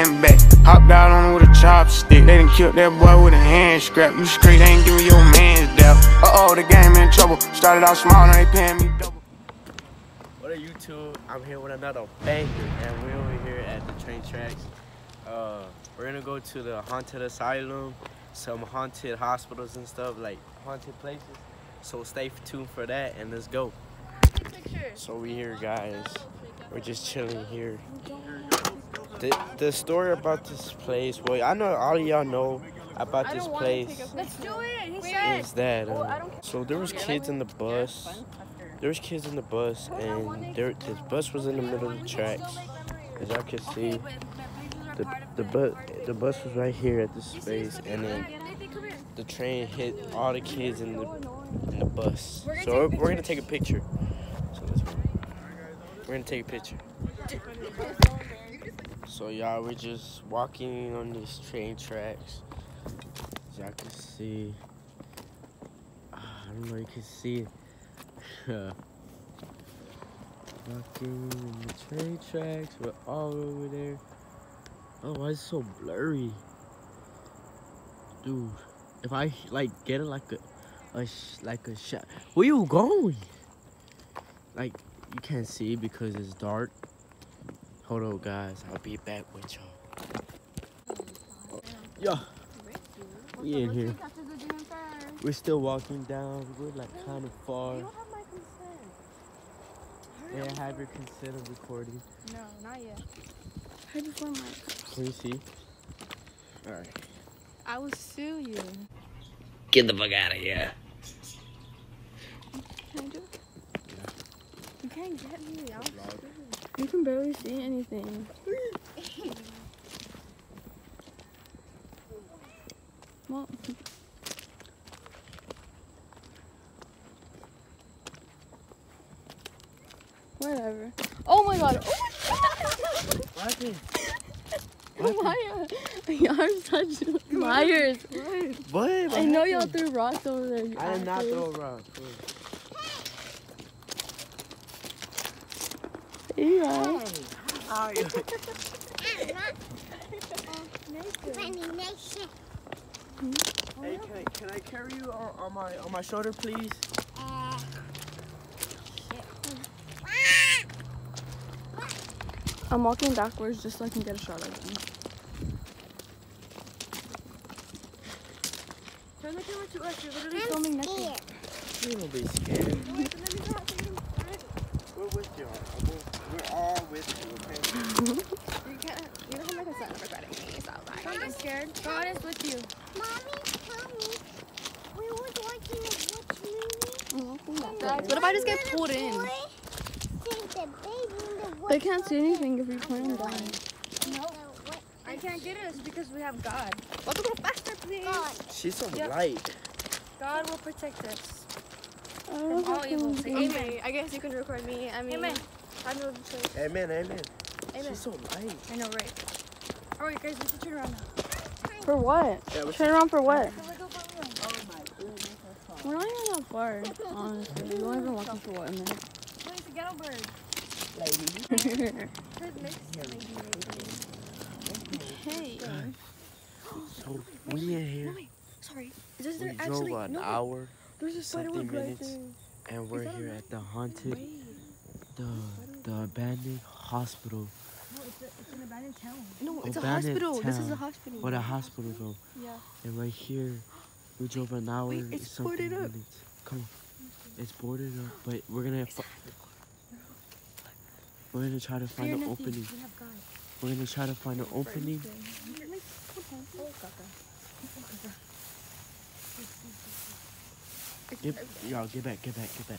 ran back. Hopped out on with a chopstick. They done killed that boy with a hand scrap. You straight ain't giving your man's doubt. Uh-oh, the game in trouble. Started out small, now they paying me double. What up, YouTube? I'm here with another banger, and we're over here at the train tracks. We're gonna go to the haunted asylum, some haunted hospitals and stuff, like haunted places. So stay tuned for that, and let's go. So we here, guys. We're just chilling here. The story about this place, well, I know all of y'all know about this place. Let's do it. He Is that so there was kids in the bus. There was kids in the bus, and this bus was in the middle of the tracks. As y'all can see, the bus was right here at this space, and then the train hit all the kids in the bus. So we're gonna take a picture. So let's go. We're gonna take a picture. So y'all, we're just walking on these train tracks. As y'all can see, I don't know if you can see it. Walking in the train tracks, we're all over there. Oh, why is it so blurry? Dude, if I like get it like a shot. Where you going? Like, you can't see because it's dark. Hold on, guys, I'll be back with y'all. Yo, we in here. We're still walking down. We're like kind of far. Yeah, have your consent of recording. No, not yet. How do you form my? Can you see? Alright. I will sue you. Get the fuck out of here. Can I do it? Yeah. You can't get me. You can barely see anything. Well. Whatever. Oh my god. Oh my god. Y'all are such liars. What? I know y'all threw rocks over there. I did not throw rocks. Yeah. Hey, can I carry you on my shoulder, please? I'm walking backwards just so I can get a shot of them. Turn the camera to us. You're literally filming nothing. You don't be scared. We're with you. We're all with you, okay? You don't have my consent of recording me, so I'm not scared. God is with you. Mommy, we were watching a movie. What if I just get pulled in? They can't see anything if we put them down. No. I can't get us because we have God. Let's go faster, please. God. She's so light. God will protect us from all evil. Amen. I guess you can record me. I mean, amen. Amen, amen. She's so light. I know, right? Alright, guys, we should turn around now. For what? Yeah, turn around for what? Oh my goodness. We're not even that far, honestly. We won't even walk for what, a minute? Where's the ghetto bird? Lady. Hey. So we in here. Mommy, sorry. Is this We actually drove an hour, there's a spider web right there. and we're here at the haunted, the abandoned hospital. No, it's an abandoned town. No, it's Abandoned a hospital. This is a town. hospital. What a hospital though. Yeah. And right here, we drove an hour. Wait, it's boarded up. Minutes. Come on. It's boarded up, but we're gonna try to find an opening. We're gonna try to find an opening. Y'all, get back.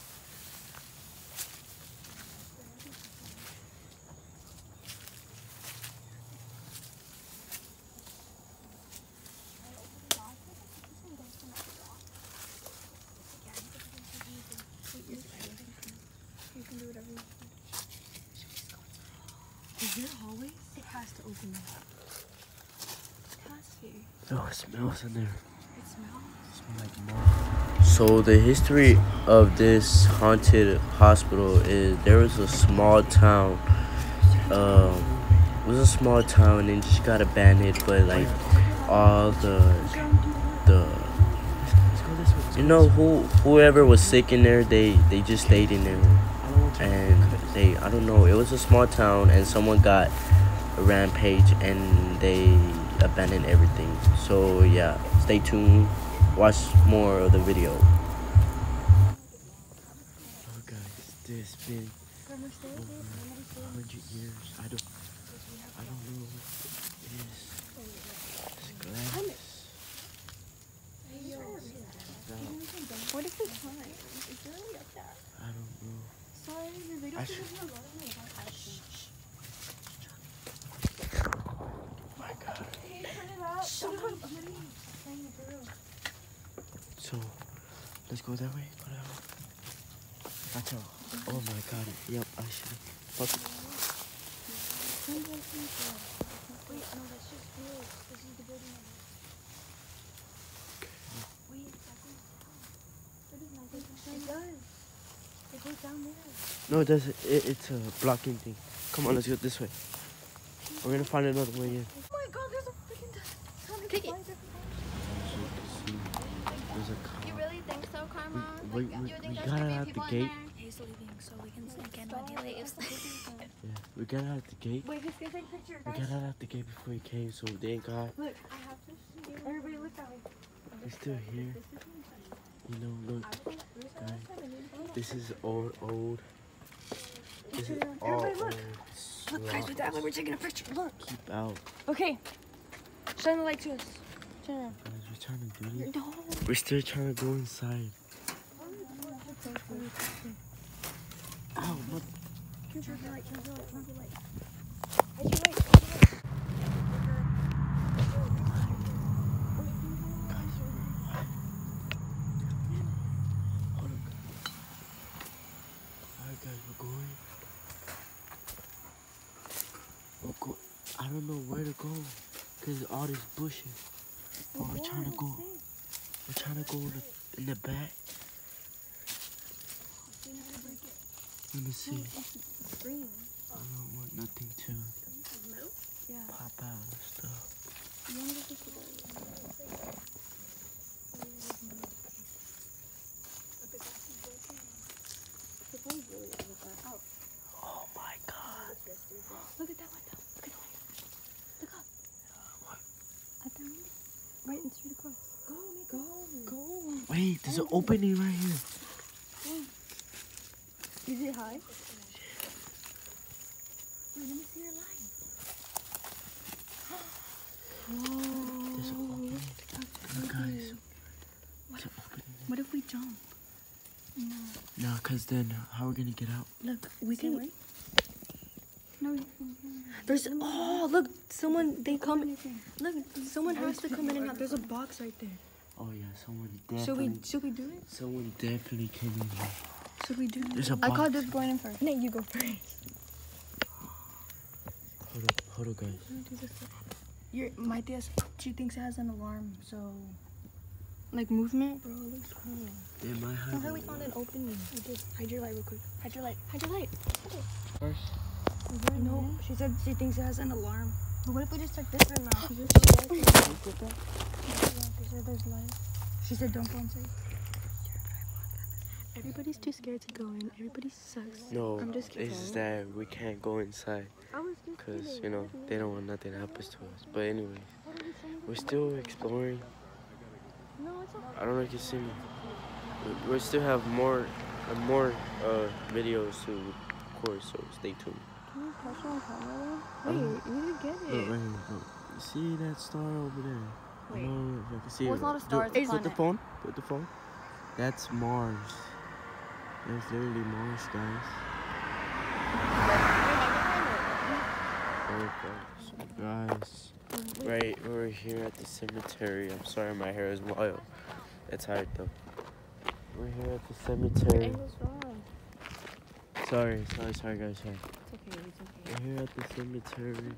You can do whatever you want. Is there a hallway? It has to open up. It has to. Oh, it smells in there. It smells? It smells like mold. So the history of this haunted hospital is there was a small town was a small town and just got abandoned, but like all the you know whoever was sick in there, they just stayed in there, and I don't know, it was a small town and someone got a rampage and they abandoned everything. So yeah, stay tuned, watch more of the video. Oh guys, this been over 100 years. I don't know this glass. What is the time? It's really up there. I don't know. Sorry, your video I should. Oh my god. So, let's go that way. Go that way. Watch out. Oh my god. Yep, I should. Fuck it. Wait, no, that's just you. This is the building. Wait, it does. It goes down there. No, it doesn't. It's a blocking thing. Come on, let's go this way. We're gonna find another way in. Oh my god, there's a freaking Take it. There's a car. You really think so, Karma? We got it out the gate. He's leaving, so we can sneak in when he leaves. Yeah, we got out the gate. Wait, he's gonna take a picture, We got out the gate before he came, so thank God. Look, I have to see. Everybody look at me. He's still here. You know, look, guys. This is old. This is all Everybody look. old. Look, guys, with that way we're taking a picture. Look. Keep out. Okay. Shine the light to us. Turn around. Guys, we're trying to do this. No. We're still trying to go inside. Ow, what? Turn the light, turn the light, turn the light. Alright guys, we're going. I don't know where to go because all this bushes. But we're trying to go. We're trying to go in the back. Let me see. I don't want nothing to pop out and stuff. Oh my god. Look at that window. Look at the window. Look up. What? At that window. Right and straight across. Go. Wait, there's an opening right here. Is it high? Wait, let me see your line. There's an opening. Look guys. There's an opening. What if we jump? No, cause then how are we gonna get out? Look, we can. No. There's. Oh, look! Someone. They come. Look, someone has to come in and out. There's a box right there. Oh yeah, someone definitely. Should we do it? Someone definitely came in here. Should we do it? There's a I box. called this going in first. No, you go first. Hold up, guys. My tia, she thinks it has an alarm, so. Like movement? Bro, it looks cool. They might have. Somehow we found an opening. We did. Hide your light real quick. Hide your light. Hide your light. First. No, she said she thinks it has an alarm. But what if we just check this room out? She said don't go inside. Everybody's too scared to go in. Everybody sucks. No, I'm just kidding. it's just that we can't go inside. Because, you know, they don't want nothing to happen to us. But anyways, we're still exploring. I don't know if you see me. We still have more videos to record, so stay tuned. Can you touch on camera? Wait, you didn't get it. Look, right here, look. You see that star over there? Wait. I don't know if you can see Well, it. it's not a star, it's a Put the planet. phone. Put the phone. That's Mars. That's literally Mars, guys. Okay, so guys, right over here at the cemetery. I'm sorry, my hair is wild. It's hard though. We're here at the cemetery. Sorry guys, sorry. It's okay. We're here at the cemetery.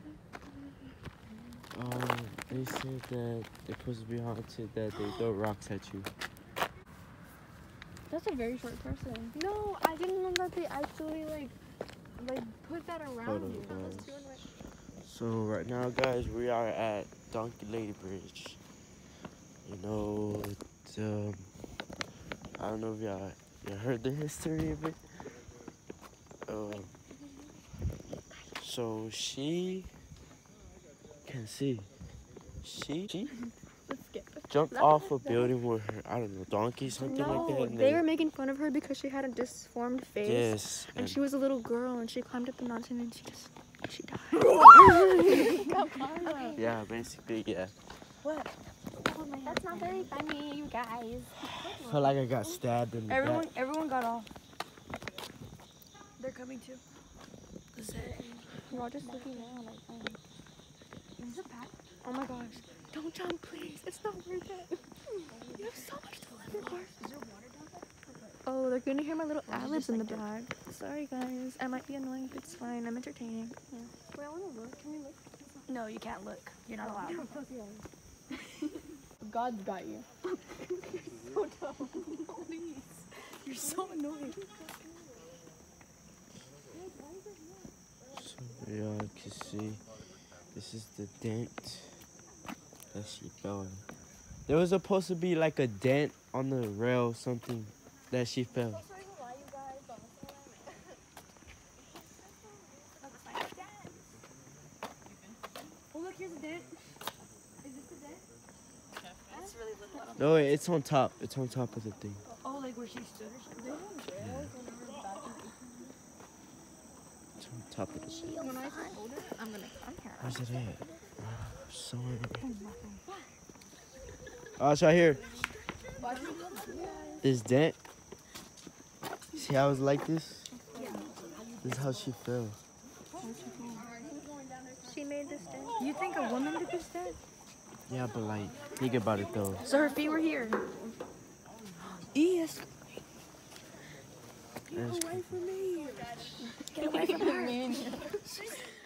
They said that they're supposed to be haunted, that they throw rocks at you. That's a very short person. No, I didn't know that they actually like put that around Hold on, you. guys. So right now, guys, we are at Donkey Lady Bridge. You know, I don't know if y'all heard the history of it. So she can see. She jumped off a building with her, I don't know, donkey, something like that. And they were making fun of her because she had a disformed face. Yes. And she was a little girl, and she climbed up the mountain, and she died. Yeah, basically, yeah. What? That's not very funny, you guys. I feel like I got stabbed in the back. Everyone got off. They're coming too. We're all just looking around like, is it packed? Oh my gosh. Don't jump, please. It's not worth it. You have so much to live for. Is there water down there? Oh, they're gonna hear my little ad-libs in the back. Sorry, guys. I might be annoying, but it's fine. I'm entertaining. Yeah. Wait, I wanna look. Can we look? No, you can't look. You're not allowed. God's got you. You're so dumb. Please. You're so annoying. So y'all can see, this is the dent that she fell in. There was supposed to be like a dent on the rail, something that she fell. Oh, look, here's a dent. Is this the dent? That's really little. No, it's on top. It's on top of the thing. Oh, like where she stood or something? It's on top of the thing. When I hold it, I'm gonna come here. Where's it at? Somewhere. Oh, it's right here. This dent. See how it's like this? This is how she fell. She made this dent. You think a woman did this dent? Yeah, but like, think about it though. So her feet were here. Yes. Get away from me. Get away from her.